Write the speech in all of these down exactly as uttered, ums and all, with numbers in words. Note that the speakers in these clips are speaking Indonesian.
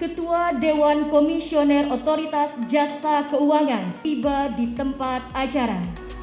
Ketua Dewan Komisioner Otoritas Jasa Keuangan tiba di tempat acara.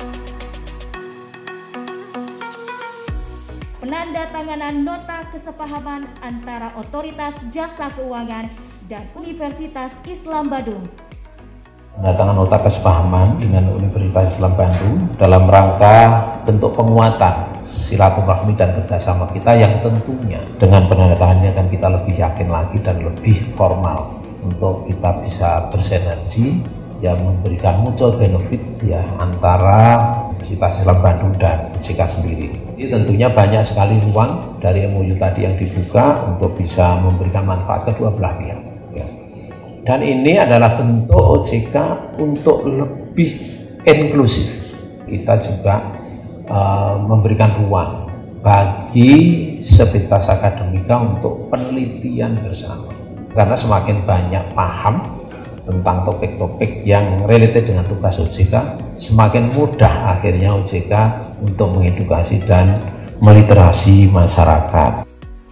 Penandatanganan nota kesepahaman antara Otoritas Jasa Keuangan dan Universitas Islam Bandung. Penandatanganan nota kesepahaman dengan Universitas Islam Bandung dalam rangka bentuk penguatan silaturahmi dan kerjasama kita yang tentunya dengan penandatangannya akan kita lebih yakin lagi dan lebih formal untuk kita bisa bersinergi yang memberikan mutual benefit ya antara Universitas Islam Bandung dan O J K sendiri. Jadi tentunya banyak sekali ruang dari M O U tadi yang dibuka untuk bisa memberikan manfaat kedua belah pihak. Ya. Dan ini adalah bentuk O J K untuk lebih inklusif. Kita juga Uh, memberikan ruang bagi Sivitas Akademika untuk penelitian bersama, karena semakin banyak paham tentang topik-topik yang related dengan tugas O J K, semakin mudah akhirnya O J K untuk mengedukasi dan meliterasi masyarakat.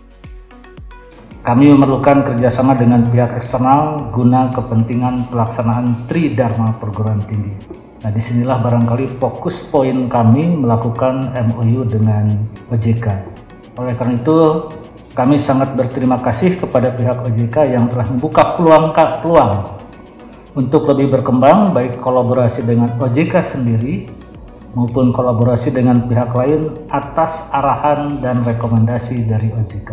Kami memerlukan kerjasama dengan pihak eksternal guna kepentingan pelaksanaan Tridharma Perguruan Tinggi. Nah, disinilah barangkali fokus poin kami melakukan M O U dengan O J K. Oleh karena itu, kami sangat berterima kasih kepada pihak O J K yang telah membuka peluang-peluang untuk lebih berkembang, baik kolaborasi dengan O J K sendiri maupun kolaborasi dengan pihak lain atas arahan dan rekomendasi dari O J K.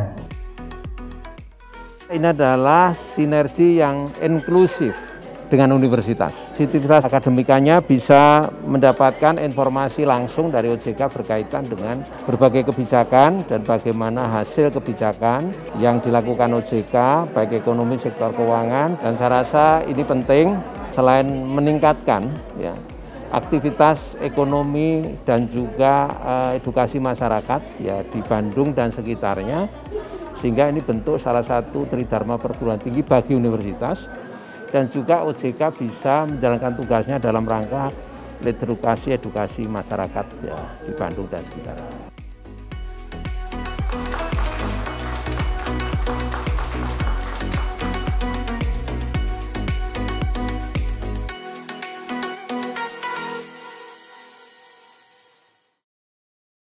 Ini adalah sinergi yang inklusif dengan universitas. Sivitas Akademikanya bisa mendapatkan informasi langsung dari O J K berkaitan dengan berbagai kebijakan dan bagaimana hasil kebijakan yang dilakukan O J K, baik ekonomi, sektor keuangan, dan saya rasa ini penting selain meningkatkan ya, aktivitas ekonomi dan juga uh, edukasi masyarakat ya di Bandung dan sekitarnya, sehingga ini bentuk salah satu Tridharma Perguruan Tinggi bagi universitas. Dan juga O J K bisa menjalankan tugasnya dalam rangka edukasi edukasi masyarakat ya, di Bandung dan sekitarnya.